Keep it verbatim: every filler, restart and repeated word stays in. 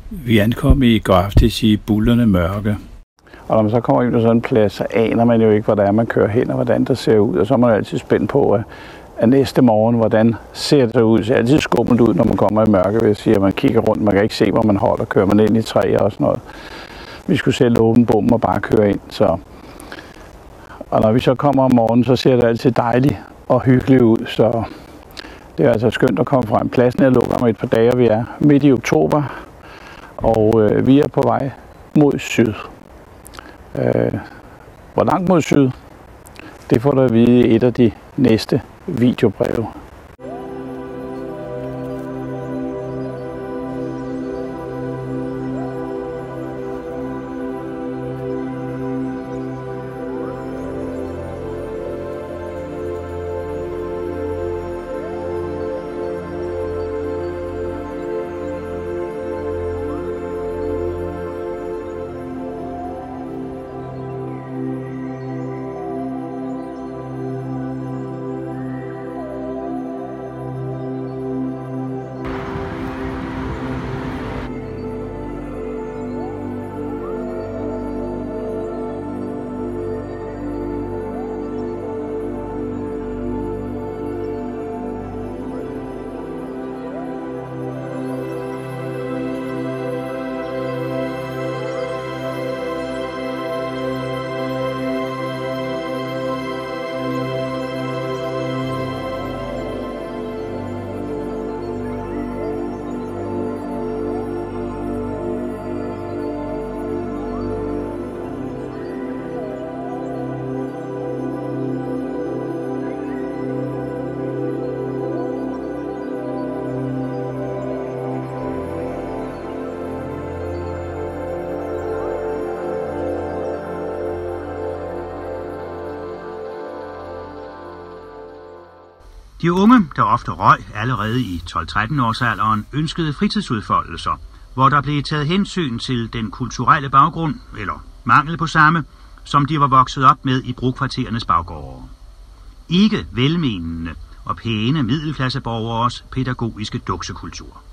Vi ankom i går aftes i buldrende mørke. Og når man så kommer ind på sådan en plads, så aner man jo ikke, hvordan man kører hen og hvordan det ser ud. Og så er man jo altid spændt på, at, at næste morgen, hvordan ser det ud. Det ser altid skummelt ud, når man kommer i mørke, vil jeg sige, at man kigger rundt. Man kan ikke se, hvor man holder. Kører man ind i træer og sådan noget. Vi skulle selv åbne bommen og bare køre ind. Så. Og når vi så kommer om morgenen, så ser det altid dejligt og hyggeligt ud. Så det er altså skønt at komme frem. Pladsen er lukket om et par dage, vi er midt i oktober. Og øh, vi er på vej mod syd. Øh, hvor langt mod syd, det får du at vide i et af de næste videobreve. De unge, der ofte røg allerede i tolv-tretten års alderen, ønskede fritidsudfoldelser, hvor der blev taget hensyn til den kulturelle baggrund, eller mangel på samme, som de var vokset op med i brokvarterernes baggårde. Ikke velmenende og pæne middelklasseborgeres pædagogiske duksekultur.